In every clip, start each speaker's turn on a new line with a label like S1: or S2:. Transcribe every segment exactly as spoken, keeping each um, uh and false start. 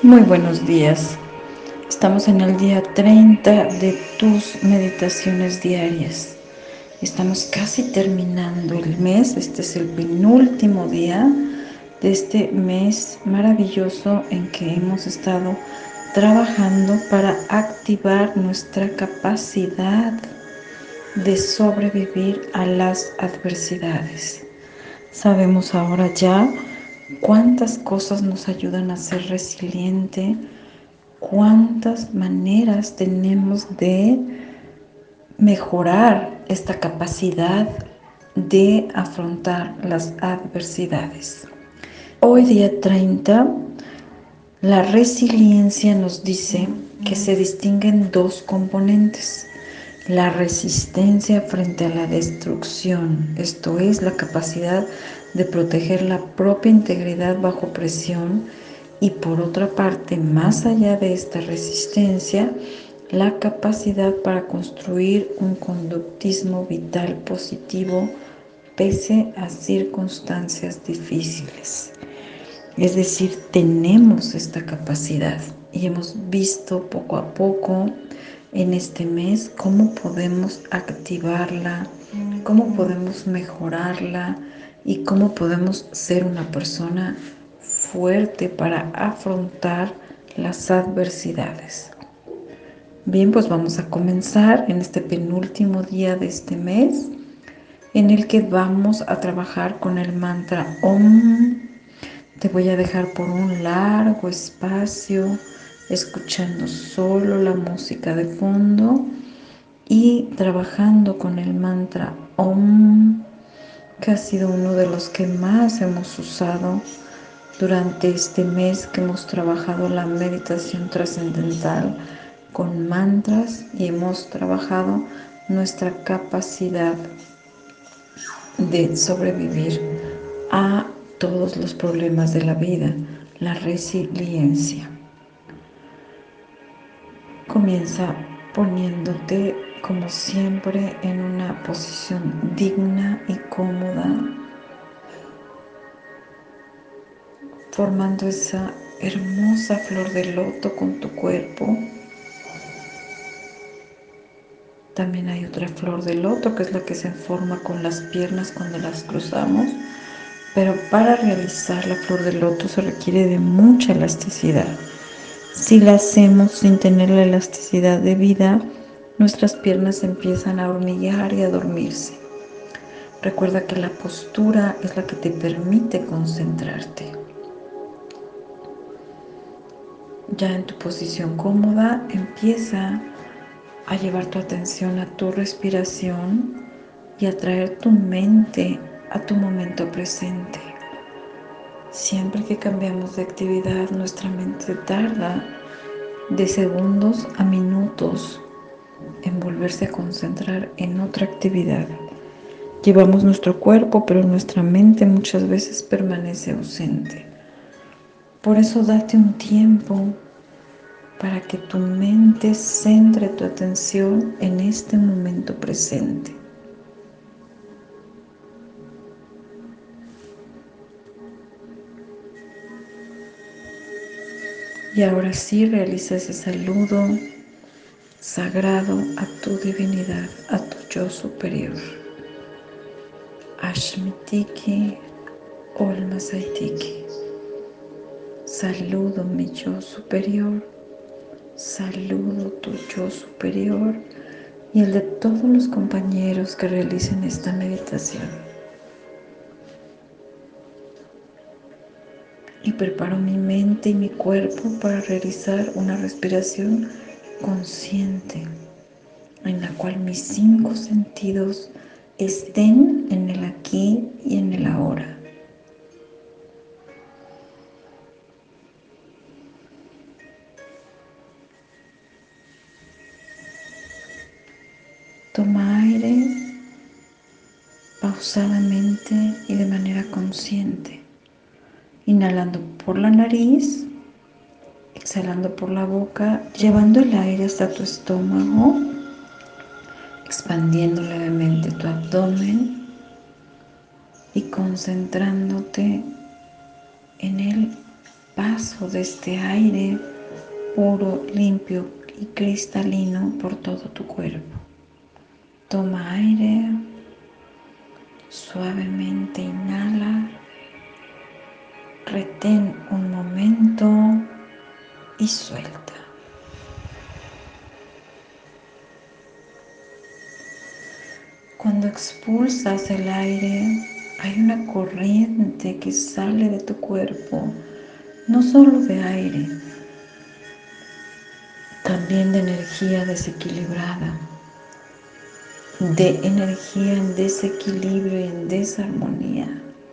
S1: Muy buenos días. Estamos en el día treinta de tus meditaciones diarias. Estamos casi terminando el mes. Este es el penúltimo día de este mes maravilloso en que hemos estado trabajando para activar nuestra capacidad de sobrevivir a las adversidades. Sabemos ahora ya cuántas cosas nos ayudan a ser resiliente, cuántas maneras tenemos de mejorar esta capacidad de afrontar las adversidades. Hoy día treinta, la resiliencia nos dice que se distinguen dos componentes. La resistencia frente a la destrucción, esto es la capacidad de proteger la propia integridad bajo presión, y por otra parte, más allá de esta resistencia, la capacidad para construir un conductismo vital positivo pese a circunstancias difíciles. Es decir, tenemos esta capacidad y hemos visto poco a poco en este mes cómo podemos activarla, cómo podemos mejorarla y cómo podemos ser una persona fuerte para afrontar las adversidades. Bien, pues vamos a comenzar en este penúltimo día de este mes, en el que vamos a trabajar con el mantra Om. Te voy a dejar por un largo espacio escuchando solo la música de fondo y trabajando con el mantra Om, que ha sido uno de los que más hemos usado durante este mes que hemos trabajado la meditación trascendental con mantras y hemos trabajado nuestra capacidad de sobrevivir a todos los problemas de la vida, la resiliencia. Comienza poniéndote como siempre en una posición digna y cómoda, formando esa hermosa flor de loto con tu cuerpo. También hay otra flor de loto que es la que se forma con las piernas cuando las cruzamos, pero para realizar la flor de loto se requiere de mucha elasticidad. Si la hacemos sin tener la elasticidad debida, nuestras piernas empiezan a hormiguear y a dormirse. Recuerda que la postura es la que te permite concentrarte. Ya en tu posición cómoda, empieza a llevar tu atención a tu respiración y a traer tu mente a tu momento presente. Siempre que cambiamos de actividad, nuestra mente tarda de segundos a minutos en volverse a concentrar en otra actividad. Llevamos nuestro cuerpo, pero nuestra mente muchas veces permanece ausente. Por eso date un tiempo para que tu mente centre tu atención en este momento presente. Y ahora sí realiza ese saludo sagrado a tu divinidad, a tu yo superior. Ashmitiki Olmasaitiki. Saludo mi yo superior, saludo tu yo superior y el de todos los compañeros que realicen esta meditación. Y preparo mi mente y mi cuerpo para realizar una respiración consciente, en la cual mis cinco sentidos estén en el aquí y en el ahora. Toma aire pausadamente y de manera consciente, inhalando por la nariz, exhalando por la boca, llevando el aire hasta tu estómago, expandiendo levemente tu abdomen y concentrándote en él paso de este aire puro, limpio y cristalino por todo tu cuerpo. Toma aire, suavemente inhala, retén un momento y suelta. Cuando expulsas el aire, hay una corriente que sale de tu cuerpo, no solo de aire, también de energía desequilibrada, de energía en desequilibrio y en desarmonía.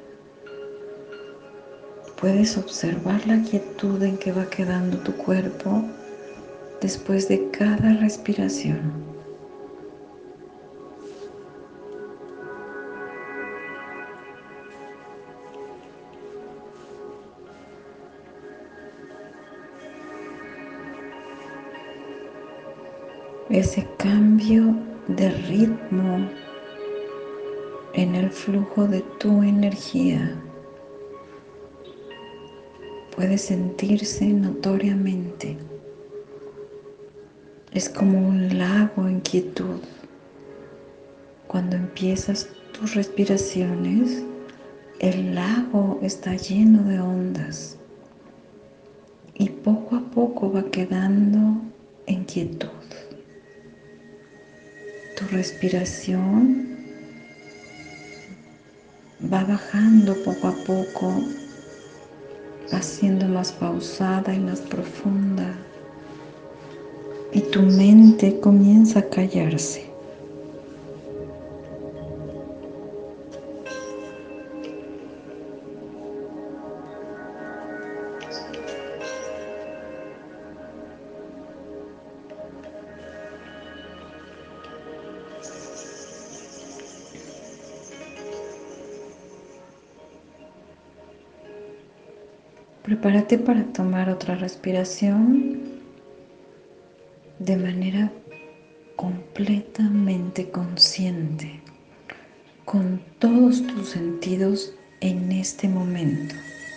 S1: Puedes observar la quietud en que va quedando tu cuerpo después de cada respiración. Ese cambio de ritmo en el flujo de tu energía puede sentirse notoriamente. Es como un lago en quietud. Cuando empiezas tus respiraciones, el lago está lleno de ondas y poco a poco va quedando en quietud. Tu respiración va bajando poco a poco, va siendo más pausada y más profunda, y tu mente comienza a callarse. Prepárate para tomar otra respiración de manera completamente consciente, con todos tus sentidos en este momento.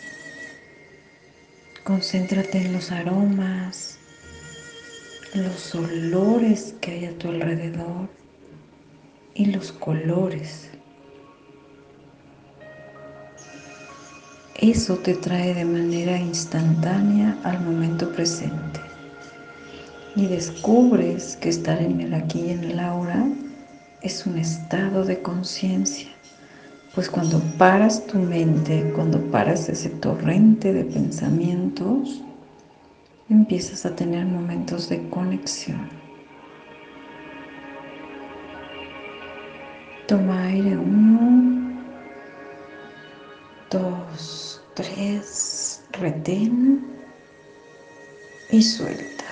S1: Concéntrate en los aromas, los olores que hay a tu alrededor y los colores. Eso te trae de manera instantánea al momento presente y descubres que estar en el aquí y en el ahora es un estado de conciencia, pues cuando paras tu mente, cuando paras ese torrente de pensamientos, empiezas a tener momentos de conexión. Toma aire uno, dos, tres, retén y suelta.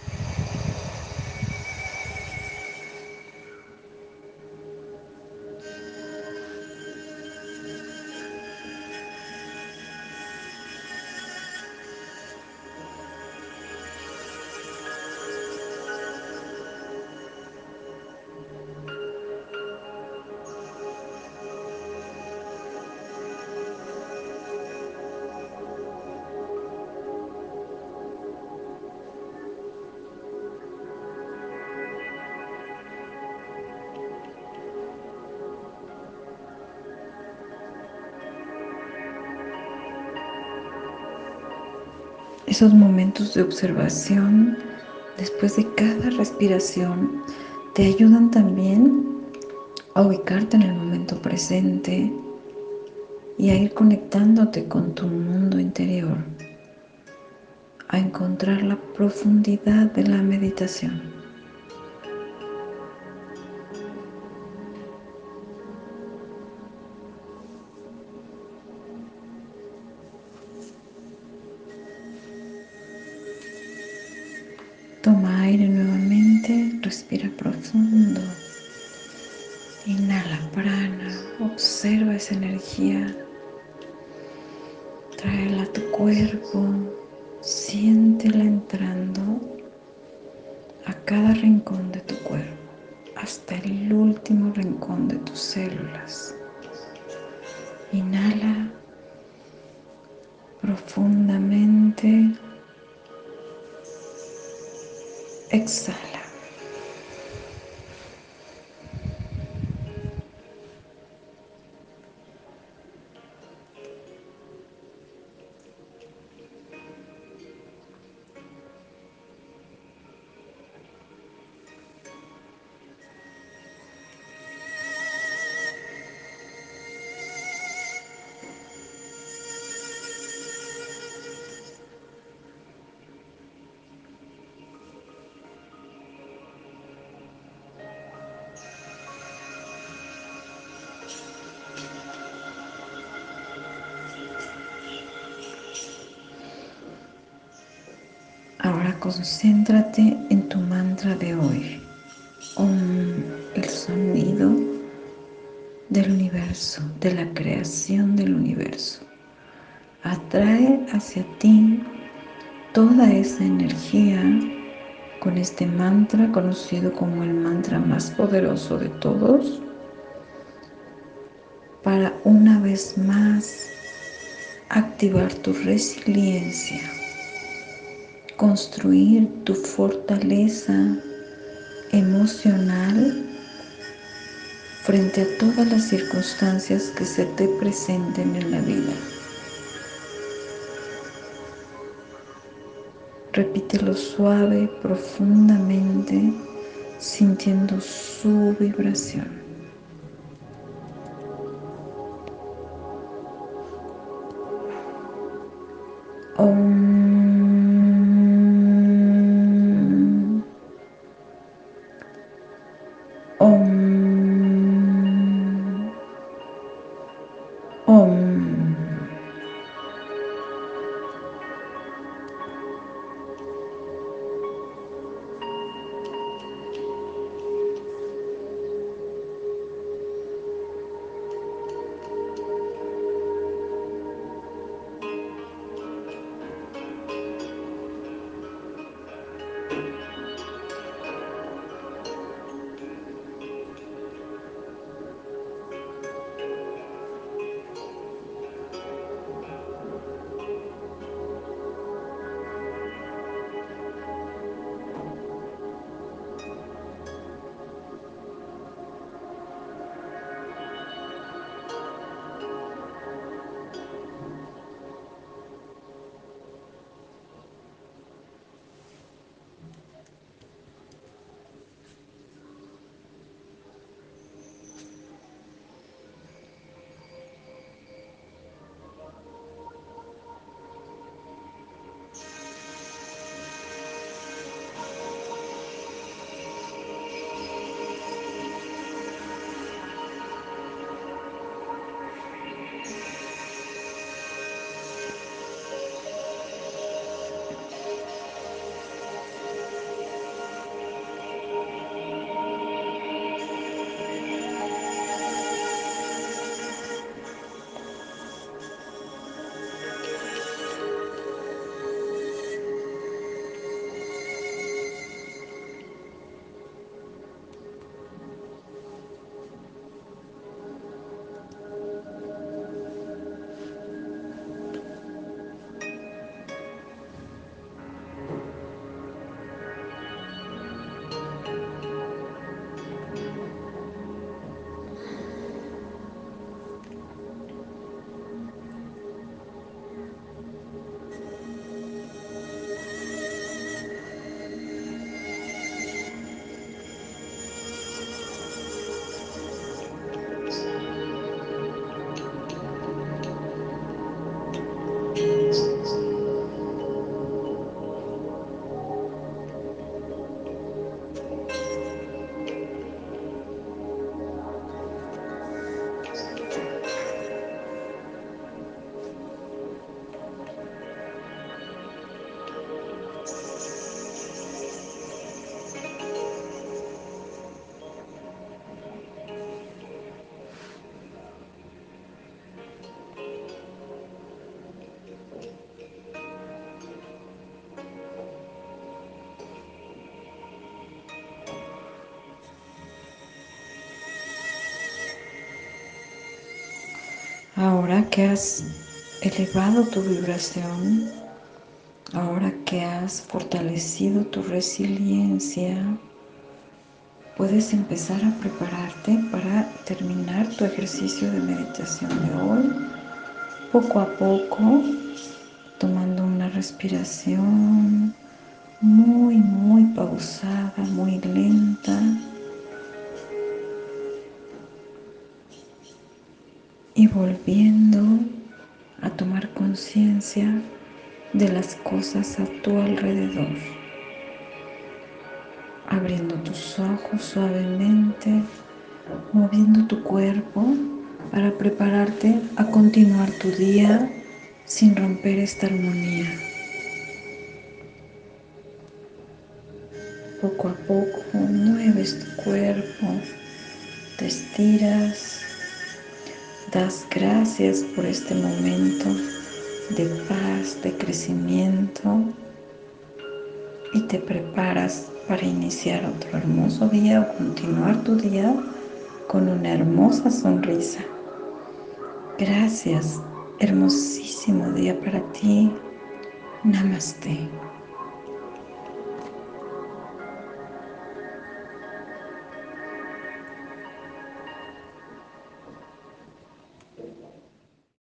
S1: Esos momentos de observación después de cada respiración te ayudan también a ubicarte en el momento presente y a ir conectándote con tu mundo interior, a encontrar la profundidad de la meditación. Toma aire nuevamente, respira profundo, inhala prana, observa esa energía, tráela a tu cuerpo, siéntela entrando a cada rincón de tu cuerpo, hasta el último rincón de tus células. Inhala profundamente. exhala. Ahora concéntrate en tu mantra de hoy. Om, el sonido del universo, de la creación del universo. Atrae hacia ti toda esa energía con este mantra conocido como el mantra más poderoso de todos, para una vez más activar tu resiliencia, construir tu fortaleza emocional frente a todas las circunstancias que se te presenten en la vida. Repítelo suave, profundamente, sintiendo su vibración. Om. Om. Om. Ahora que has elevado tu vibración, Ahora que has fortalecido tu resiliencia, puedes empezar a prepararte para terminar tu ejercicio de meditación de hoy, poco a poco, tomando una respiración muy, muy pausada, muy lenta, y volviendo a tomar conciencia de las cosas a tu alrededor, abriendo tus ojos suavemente, moviendo tu cuerpo para prepararte a continuar tu día sin romper esta armonía. Poco a poco mueves tu cuerpo, te estiras, das gracias por este momento de paz, de crecimiento, y te preparas para iniciar otro hermoso día o continuar tu día con una hermosa sonrisa. Gracias, hermosísimo día para ti. Namaste.